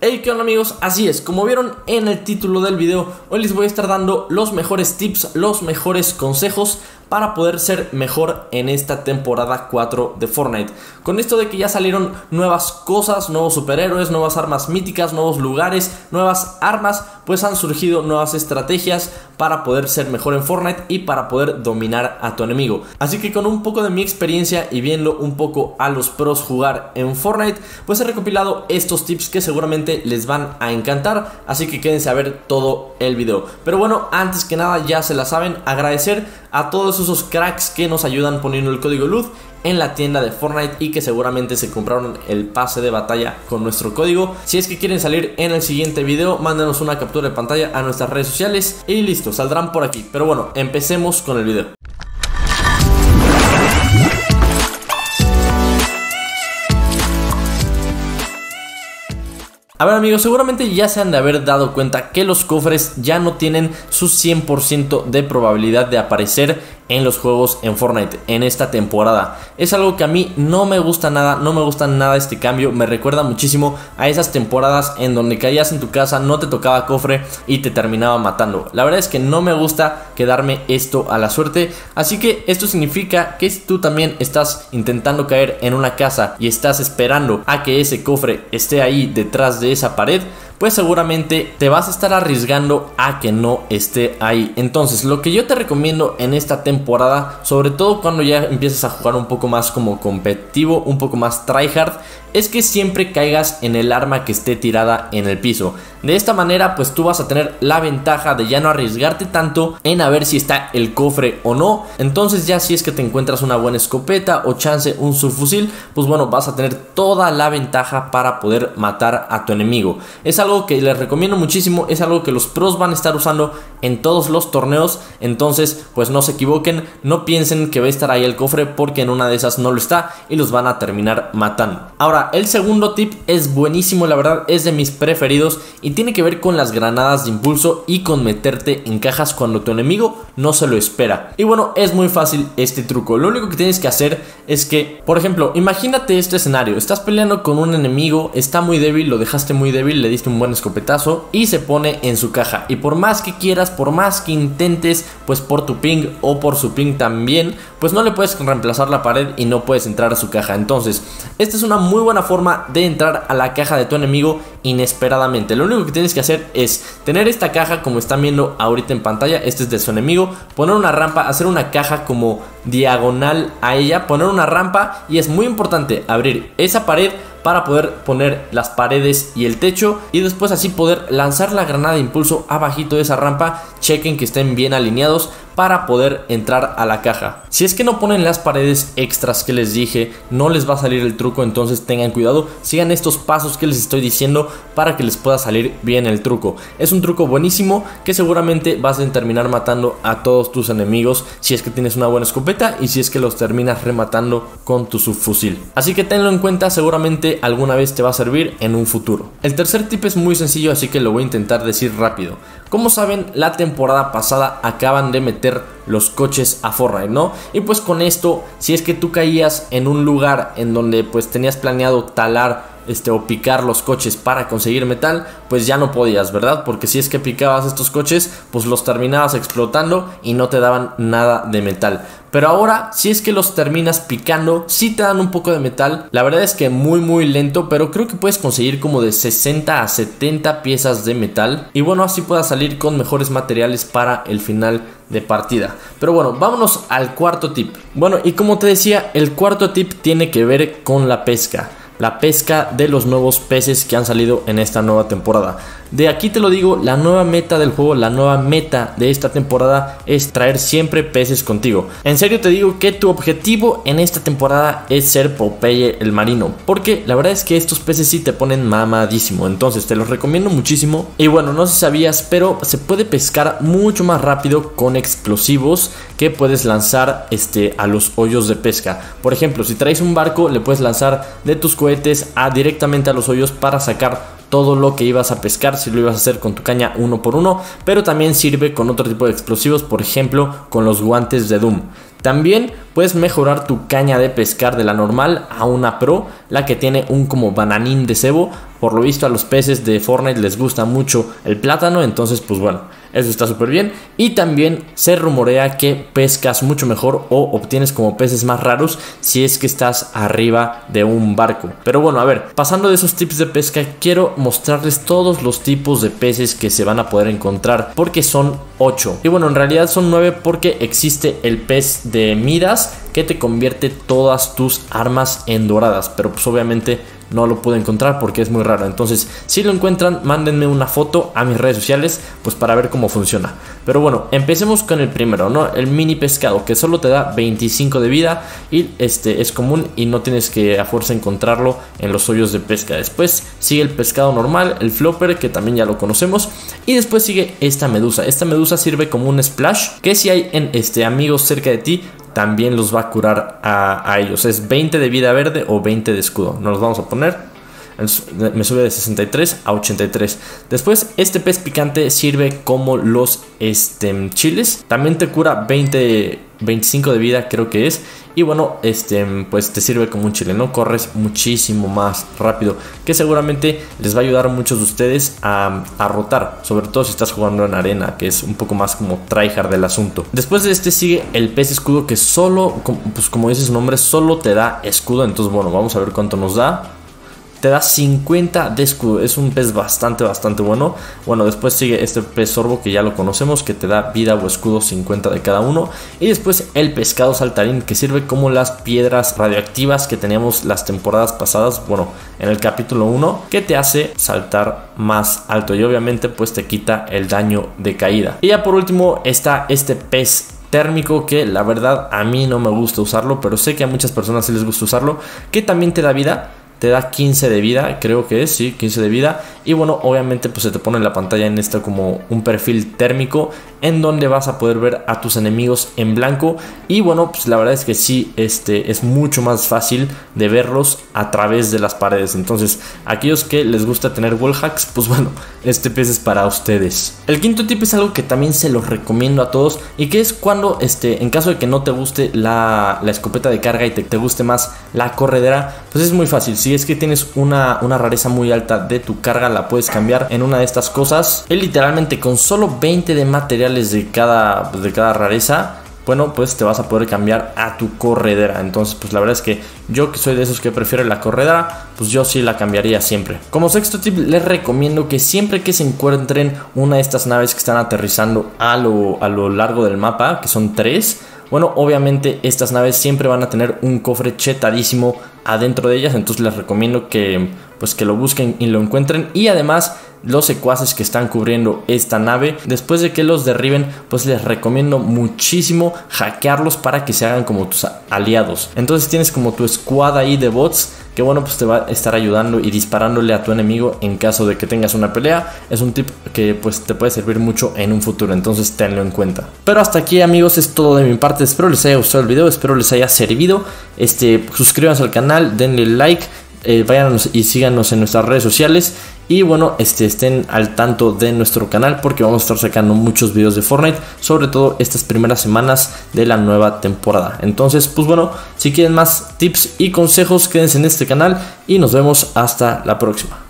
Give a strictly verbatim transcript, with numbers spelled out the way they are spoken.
Hey, ¿qué onda amigos? Así es, como vieron en el título del video, hoy les voy a estar dando los mejores tips, los mejores consejos para poder ser mejor en esta temporada cuatro de Fortnite. Con esto de que ya salieron nuevas cosas, nuevos superhéroes, nuevas armas míticas, nuevos lugares, nuevas armas, pues han surgido nuevas estrategias para poder ser mejor en Fortnite y para poder dominar a tu enemigo. Así que con un poco de mi experiencia y viendo un poco a los pros jugar en Fortnite, pues he recopilado estos tips que seguramente les van a encantar, así que quédense a ver todo el video. Pero bueno, antes que nada, ya se la saben, agradecer a todos esos cracks que nos ayudan poniendo el código L U D en la tienda de Fortnite y que seguramente se compraron el pase de batalla con nuestro código. Si es que quieren salir en el siguiente video, mándenos una captura de pantalla a nuestras redes sociales y listo, saldrán por aquí. Pero bueno, empecemos con el video. A ver amigos, seguramente ya se han de haber dado cuenta que los cofres ya no tienen su cien por ciento de probabilidad de aparecer en los juegos en Fortnite en esta temporada. Es algo que a mí no me gusta nada, no me gusta nada este cambio. Me recuerda muchísimo a esas temporadas en donde caías en tu casa, no te tocaba cofre y te terminaba matando. La verdad es que no me gusta quedarme esto a la suerte, así que esto significa que si tú también estás intentando caer en una casa y estás esperando a que ese cofre esté ahí detrás de esa pared, pues seguramente te vas a estar arriesgando a que no esté ahí. Entonces lo que yo te recomiendo en esta temporada, sobre todo cuando ya empieces a jugar un poco más como competitivo, un poco más tryhard, es que siempre caigas en el arma que esté tirada en el piso. De esta manera pues tú vas a tener la ventaja de ya no arriesgarte tanto en a ver si está el cofre o no. Entonces ya si es que te encuentras una buena escopeta o chance un subfusil, pues bueno, vas a tener toda la ventaja para poder matar a tu enemigo. Es algo que les recomiendo muchísimo, es algo que los pros van a estar usando en todos los torneos. Entonces pues no se equivoquen, no piensen que va a estar ahí el cofre, porque en una de esas no lo está y los van a terminar matando. Ahora, el segundo tip es buenísimo, la verdad es de mis preferidos y tiene que ver con las granadas de impulso y con meterte en cajas cuando tu enemigo no se lo espera. Y bueno, es muy fácil este truco. Lo único que tienes que hacer es que, por ejemplo, imagínate este escenario: estás peleando con un enemigo, está muy débil, lo dejaste muy débil, le diste un buen escopetazo y se pone en su caja, y por más que quieras, por más que intentes, pues por tu ping o por su ping también, pues no le puedes reemplazar la pared y no puedes entrar a su caja. Entonces esta es una muy buena forma de entrar a la caja de tu enemigo inesperadamente. Lo único que tienes que hacer es tener esta caja como están viendo ahorita en pantalla, este es de su enemigo, poner una rampa, hacer una caja como diagonal a ella, poner una rampa, y es muy importante abrir esa pared para poder poner las paredes y el techo, y después así poder lanzar la granada de impulso abajito de esa rampa. Chequen que estén bien alineados para poder entrar a la caja. Si es que no ponen las paredes extras que les dije, no les va a salir el truco, entonces tengan cuidado, sigan estos pasos que les estoy diciendo para que les pueda salir bien el truco. Es un truco buenísimo que seguramente vas a terminar matando a todos tus enemigos si es que tienes una buena escopeta y si es que los terminas rematando con tu subfusil. Así que tenlo en cuenta, seguramente alguna vez te va a servir en un futuro. El tercer tip es muy sencillo, así que lo voy a intentar decir rápido. Como saben, la temporada pasada acaban de meter los coches a Fortnite, ¿no? Y pues con esto, si es que tú caías en un lugar en donde pues tenías planeado talar este o picar los coches para conseguir metal, pues ya no podías, ¿verdad? Porque si es que picabas estos coches, pues los terminabas explotando y no te daban nada de metal. Pero ahora, si es que los terminas picando, sí te dan un poco de metal. La verdad es que muy muy lento, pero creo que puedes conseguir como de sesenta a setenta piezas de metal. Y bueno, así puedas salir con mejores materiales para el final de partida. Pero bueno, vámonos al cuarto tip. Bueno, y como te decía, el cuarto tip tiene que ver con la pesca. La pesca de los nuevos peces que han salido en esta nueva temporada. De aquí te lo digo, la nueva meta del juego, la nueva meta de esta temporada es traer siempre peces contigo. En serio te digo que tu objetivo en esta temporada es ser Popeye el marino, porque la verdad es que estos peces sí te ponen mamadísimo. Entonces te los recomiendo muchísimo. Y bueno, no sé si sabías, pero se puede pescar mucho más rápido con explosivos que puedes lanzar este, a los hoyos de pesca. Por ejemplo, si traes un barco, le puedes lanzar de tus cohetes a, directamente a los hoyos para sacar todo lo que ibas a pescar si lo ibas a hacer con tu caña uno por uno, pero también sirve con otro tipo de explosivos, por ejemplo con los guantes de Doom. También puedes mejorar tu caña de pescar de la normal a una pro, la que tiene un como bananín de cebo. Por lo visto a los peces de Fortnite les gusta mucho el plátano, entonces pues bueno, eso está súper bien. Y también se rumorea que pescas mucho mejor o obtienes como peces más raros si es que estás arriba de un barco. Pero bueno, a ver, pasando de esos tips de pesca, quiero mostrarles todos los tipos de peces que se van a poder encontrar, porque son ocho. Y bueno, en realidad son nueve porque existe el pez de Midas, que te convierte todas tus armas en doradas, pero pues obviamente no lo pude encontrar porque es muy raro. Entonces si lo encuentran, mándenme una foto a mis redes sociales pues para ver cómo funciona. Pero bueno, empecemos con el primero, ¿no? El mini pescado, que solo te da veinticinco de vida y este es común y no tienes que a fuerza encontrarlo en los hoyos de pesca. Después sigue el pescado normal, el flopper, que también ya lo conocemos, y después sigue esta medusa. Esta medusa sirve como un splash, que si hay en este amigos cerca de ti, también los va a curar a, a ellos. Es veinte de vida verde o veinte de escudo. Nos los vamos a poner. Me sube de sesenta y tres a ochenta y tres. Después este pez picante sirve como los este, chiles. También te cura veinte, veinticinco de vida, creo que es. Y bueno, este pues te sirve como un chile, ¿no? Corres muchísimo más rápido, que seguramente les va a ayudar a muchos de ustedes a, a rotar, sobre todo si estás jugando en arena, que es un poco más como tryhard del asunto. Después de este sigue el pez escudo, que solo, pues como dice su nombre, solo te da escudo. Entonces bueno, vamos a ver cuánto nos da. Te da cincuenta de escudo, es un pez bastante, bastante bueno. Bueno, después sigue este pez sorbo, que ya lo conocemos, que te da vida o escudo cincuenta de cada uno. Y después el pescado saltarín, que sirve como las piedras radioactivas que teníamos las temporadas pasadas, bueno, en el capítulo uno, que te hace saltar más alto y obviamente pues te quita el daño de caída. Y ya por último está este pez térmico, que la verdad a mí no me gusta usarlo, pero sé que a muchas personas sí les gusta usarlo, que también te da vida. Te da quince de vida, creo que es, sí, quince de vida. Y bueno, obviamente pues se te pone en la pantalla en esta como un perfil térmico, en donde vas a poder ver a tus enemigos en blanco. Y bueno, pues la verdad es que sí, este es mucho más fácil de verlos a través de las paredes. Entonces, aquellos que les gusta tener wall hacks, pues bueno, este pez es para ustedes. El quinto tip es algo que también se los recomiendo a todos, y que es cuando, este, en caso de que no te guste la, la escopeta de carga y te, te guste más la corredera, pues es muy fácil. Si es que tienes una, una rareza muy alta de tu carga, la puedes cambiar en una de estas cosas. Y literalmente con solo veinte de materiales de cada, de cada rareza, bueno, pues te vas a poder cambiar a tu corredera. Entonces pues la verdad es que yo, que soy de esos que prefiero la corredera, pues yo sí la cambiaría siempre. Como sexto tip, les recomiendo que siempre que se encuentren una de estas naves que están aterrizando a lo, a lo largo del mapa, que son tres, bueno, obviamente estas naves siempre van a tener un cofre chetadísimo adentro de ellas. Entonces les recomiendo que pues que lo busquen y lo encuentren. Y además los secuaces que están cubriendo esta nave, después de que los derriben, pues les recomiendo muchísimo hackearlos para que se hagan como tus aliados. Entonces tienes como tu squad ahí de bots, que bueno, pues te va a estar ayudando y disparándole a tu enemigo en caso de que tengas una pelea. Es un tip que pues te puede servir mucho en un futuro, entonces tenlo en cuenta. Pero hasta aquí, amigos, es todo de mi parte. Espero les haya gustado el video, espero les haya servido. Este, suscríbanse al canal, denle like, eh, vayan y síganos en nuestras redes sociales. Y bueno, este, estén al tanto de nuestro canal, porque vamos a estar sacando muchos videos de Fortnite, sobre todo estas primeras semanas de la nueva temporada. Entonces pues bueno, si quieren más tips y consejos, quédense en este canal y nos vemos hasta la próxima.